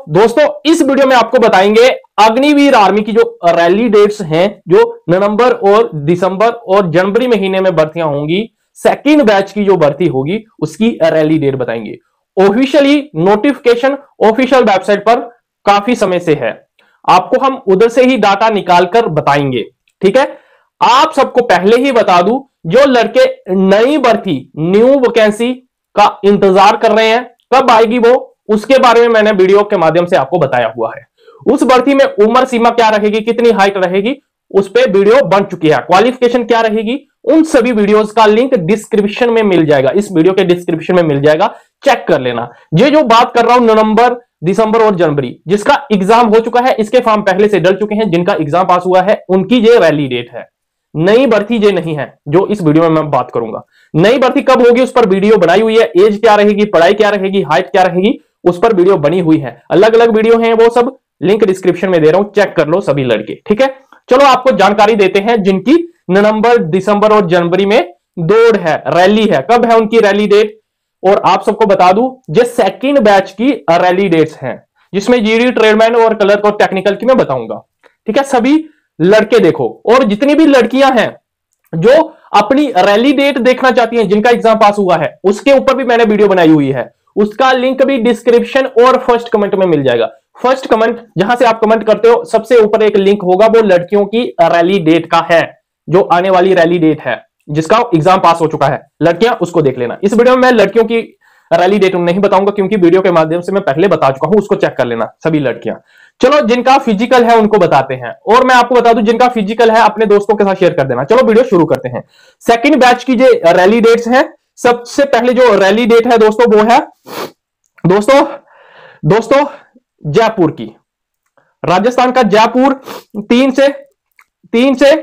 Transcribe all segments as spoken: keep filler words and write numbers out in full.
दोस्तों इस वीडियो में आपको बताएंगे अग्निवीर आर्मी की जो रैली डेट्स हैं, जो नवंबर और दिसंबर और जनवरी महीने में भर्तियां होंगी, सेकंड बैच की जो भर्ती होगी उसकी रैली डेट बताएंगे। ऑफिशियली नोटिफिकेशन ऑफिशियल वेबसाइट पर काफी समय से है, आपको हम उधर से ही डाटा निकालकर बताएंगे। ठीक है, आप सबको पहले ही बता दूं, जो लड़के नई भर्ती न्यू वैकेंसी का इंतजार कर रहे हैं कब आएगी वो, उसके बारे में मैंने वीडियो के माध्यम से आपको बताया हुआ है। उस भर्ती में उम्र सीमा क्या रहेगी, कितनी हाइट रहेगी, उस पर वीडियो बन चुकी है। क्वालिफिकेशन क्या रहेगी, उन सभी वीडियोस का लिंक डिस्क्रिप्शन में मिल जाएगा, इस वीडियो के डिस्क्रिप्शन में मिल जाएगा, चेक कर लेना। ये जो बात कर रहा हूं नवंबर, दिसंबर और जनवरी, जिसका एग्जाम हो चुका है, इसके फॉर्म पहले से डल चुके हैं, जिनका एग्जाम पास हुआ है, उनकी ये रैली डेट है। नई भर्ती ये नहीं है जो इस वीडियो में मैं बात करूंगा। नई भर्ती कब होगी उस पर वीडियो बनाई हुई है, एज क्या रहेगी, पढ़ाई क्या रहेगी, हाइट क्या रहेगी, उस पर वीडियो बनी हुई है। अलग अलग वीडियो हैं, वो सब लिंक डिस्क्रिप्शन में दे रहा हूं, चेक कर लो सभी लड़के। ठीक है, चलो आपको जानकारी देते हैं जिनकी नवंबर, दिसंबर और जनवरी में दौड़ है, रैली है। कब है उनकी रैली डेट, और आप सबको बता दूं जो सेकंड बैच की रैली डेट्स हैं, जिसमें जीडी, ट्रेडमैन और कलर और टेक्निकल की मैं बताऊंगा। ठीक है, सभी लड़के देखो, और जितनी भी लड़कियां हैं जो अपनी रैली डेट देखना चाहती हैं, जिनका एग्जाम पास हुआ है, उसके ऊपर भी मैंने वीडियो बनाई हुई है, उसका लिंक भी डिस्क्रिप्शन और फर्स्ट कमेंट में मिल जाएगा। फर्स्ट कमेंट जहां से आप कमेंट करते हो, सबसे ऊपर एक लिंक होगा, वो लड़कियों की रैली डेट का है, जो आने वाली रैली डेट है, जिसका एग्जाम पास हो चुका है। लड़कियां उसको देख लेना। इस वीडियो में मैं लड़कियों की रैली डेट नहीं बताऊंगा, क्योंकि वीडियो के माध्यम से मैं पहले बता चुका हूं, उसको चेक कर लेना सभी लड़कियां। चलो जिनका फिजिकल है उनको बताते हैं, और मैं आपको बता दूं जिनका फिजिकल है अपने दोस्तों के साथ शेयर कर देना। चलो वीडियो शुरू करते हैं। सेकंड बैच की जो रैली डेट्स हैं, सबसे पहले जो रैली डेट है दोस्तों, वो है दोस्तों दोस्तों जयपुर की, राजस्थान का जयपुर, तीन से तीन से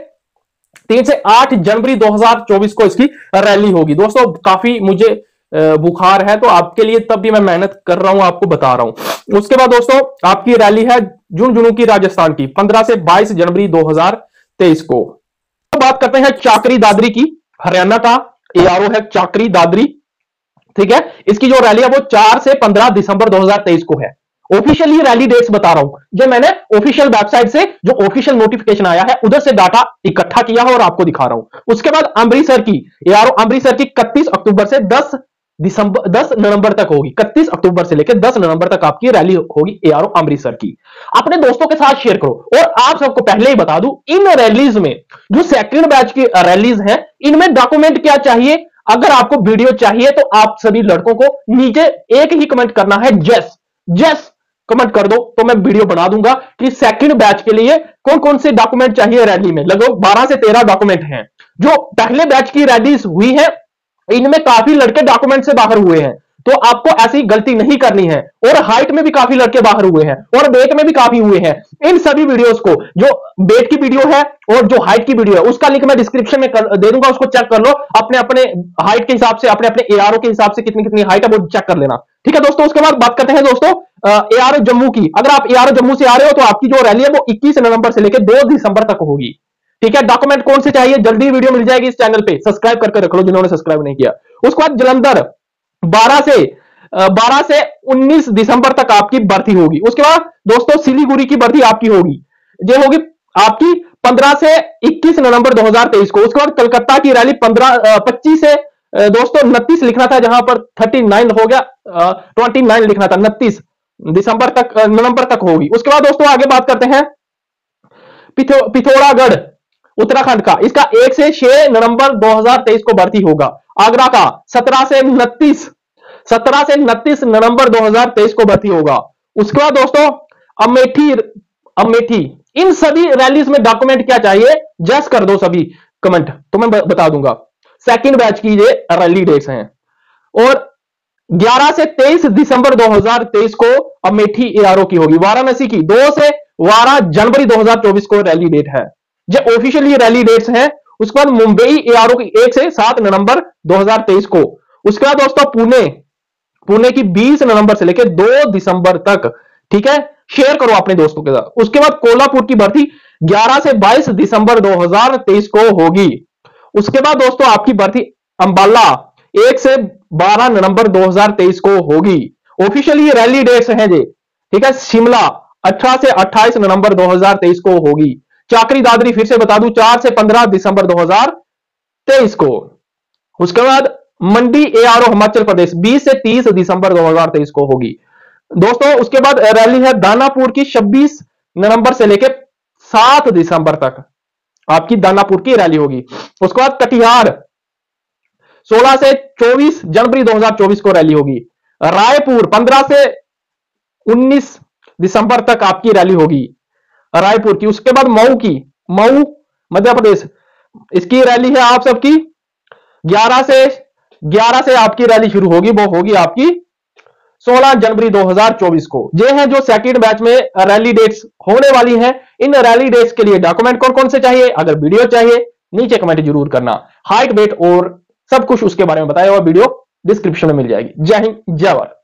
तीन से आठ जनवरी दो हज़ार चौबीस को इसकी रैली होगी। दोस्तों काफी मुझे बुखार है, तो आपके लिए तब भी मैं मेहनत कर रहा हूं, आपको बता रहा हूं। उसके बाद दोस्तों आपकी रैली है झुंझुनू की, राजस्थान की, पंद्रह से बाईस जनवरी दो हज़ार तेईस को। तो बात करते हैं चाकरी दादरी की, हरियाणा का एआरओ है चाकरी दादरी। ठीक है, इसकी जो रैली है वो चार से पंद्रह दिसंबर दो हज़ार तेईस को है। ऑफिशियल ही रैली डेट्स बता रहा हूं, जो मैंने ऑफिशियल वेबसाइट से जो ऑफिशियल नोटिफिकेशन आया है उधर से डाटा इकट्ठा किया है और आपको दिखा रहा हूं। उसके बाद अमृतसर की एआरओ, अमृतसर की इकतीस अक्टूबर से दस दिसंबर दस नवंबर तक होगी। इकतीस अक्टूबर से लेकर दस नवंबर तक आपकी रैली होगी एआरओ अमृतसर की। अपने दोस्तों के साथ शेयर करो। और आप सबको पहले ही बता दूं, इन रैलीज में जो सेकंड बैच की रैलीज हैं, इनमें डॉक्यूमेंट क्या चाहिए, अगर आपको वीडियो चाहिए तो आप सभी लड़कों को नीचे एक ही कमेंट करना है, जस जस कमेंट कर दो, तो मैं वीडियो बना दूंगा कि सेकंड बैच के लिए कौन कौन से डॉक्यूमेंट चाहिए। रैली में लगभग बारह से तेरह डॉक्यूमेंट हैं। जो पहले बैच की रैलीज हुई है, इनमें काफी लड़के डॉक्यूमेंट से बाहर हुए हैं, तो आपको ऐसी गलती नहीं करनी है। और हाइट में भी काफी लड़के बाहर हुए हैं, और वेट में भी काफी हुए हैं। इन सभी वीडियोस को, जो वेट की वीडियो है और जो हाइट की वीडियो है, उसका लिंक मैं डिस्क्रिप्शन में कर, दे दूंगा, उसको चेक कर लो। अपने अपने हाइट के हिसाब से, अपने अपने एआरओ के हिसाब से कितनी कितनी हाइट है वो चेक कर लेना। ठीक है दोस्तों, उसके बाद बात करते हैं दोस्तों एआरओ जम्मू की। अगर आप एआरओ जम्मू से आ रहे हो तो आपकी जो रैली है वो इक्कीस नवंबर से लेकर दो दिसंबर तक होगी। ठीक है, डॉक्यूमेंट कौन से चाहिए, जल्दी वीडियो मिल जाएगी इस चैनल पे, सब्सक्राइब करके रख लो जिन्होंने सब्सक्राइब नहीं किया। उसके बाद जलंधर बारह से बारह से उन्नीस दिसंबर तक आपकी भर्ती होगी। उसके बाद दोस्तों सिलीगुड़ी की भर्ती आपकी होगी, ये होगी आपकी पंद्रह से इक्कीस नवंबर दो हज़ार तेईस को। उसके बाद कलकत्ता की रैली पंद्रह पच्चीस से दोस्तों उनतीस लिखना था, जहां पर उनतीस हो गया, उनतीस लिखना था, उनतीस दिसंबर तक, नवंबर तक होगी। उसके बाद दोस्तों आगे बात करते हैं पिथो, पिथौरागढ़ उत्तराखंड का, इसका एक से छह नवंबर दो हज़ार तेईस को भर्ती होगा। आगरा का सत्रह से उनतीस सत्रह से उनतीस नवंबर दो हज़ार तेईस को भर्ती होगा। उसके बाद दोस्तों अमेठी अमेठी इन सभी रैलीज में डॉक्यूमेंट क्या चाहिए, जस कर दो सभी कमेंट, तो मैं बता दूंगा। सेकंड बैच की ये रैली डेट्स हैं। और ग्यारह से तेईस दिसंबर दो हज़ार तेईस को अमेठी एआरओ की होगी। वाराणसी की दो से बारह जनवरी दो हज़ार चौबीस को रैली डेट है, जो ऑफिशियली रैली डेट्स हैं। उसके बाद मुंबई एआरओ की एक से सात नवंबर दो हज़ार तेईस को। उसके बाद दोस्तों पुणे पुणे की बीस नवंबर से लेकर दो दिसंबर तक। ठीक है, शेयर करो अपने दोस्तों के साथ। उसके बाद कोल्हापुर की भर्ती ग्यारह से बाईस दिसंबर दो हज़ार तेईस को होगी। उसके बाद दोस्तों आपकी भर्ती अंबाला एक से बारह नवंबर दो हज़ार तेईस को होगी। ऑफिशियली रैली डेट्स हैं जी। ठीक है। शिमला अठारह से अट्ठाईस नवंबर दो हज़ार तेईस को होगी। चाकरी दादरी फिर से बता दूं चार से पंद्रह दिसंबर दो हज़ार तेईस को। उसके बाद मंडी एआरओ हिमाचल प्रदेश बीस से तीस दिसंबर दो हज़ार तेईस को होगी दोस्तों। उसके बाद रैली है दानापुर की छब्बीस नवंबर से लेकर सात दिसंबर तक आपकी दानापुर की रैली होगी। उसके बाद कटिहार सोलह से चौबीस जनवरी दो हज़ार चौबीस को रैली होगी। रायपुर पंद्रह से उन्नीस दिसंबर तक आपकी रैली होगी रायपुर की। उसके बाद मऊ की, मऊ मध्य प्रदेश, इसकी रैली है आप सबकी ग्यारह से ग्यारह से आपकी रैली शुरू होगी, वो होगी आपकी सोलह जनवरी दो हज़ार चौबीस को। ये हैं जो सेकंड बैच में रैली डेट्स होने वाली हैं। इन रैली डेट्स के लिए डॉक्यूमेंट कौन कौन से चाहिए, अगर वीडियो चाहिए नीचे कमेंट जरूर करना। हाइट वेट और सब कुछ उसके बारे में बताया हुआ वीडियो डिस्क्रिप्शन में मिल जाएगी। जय हिंद जय भारत।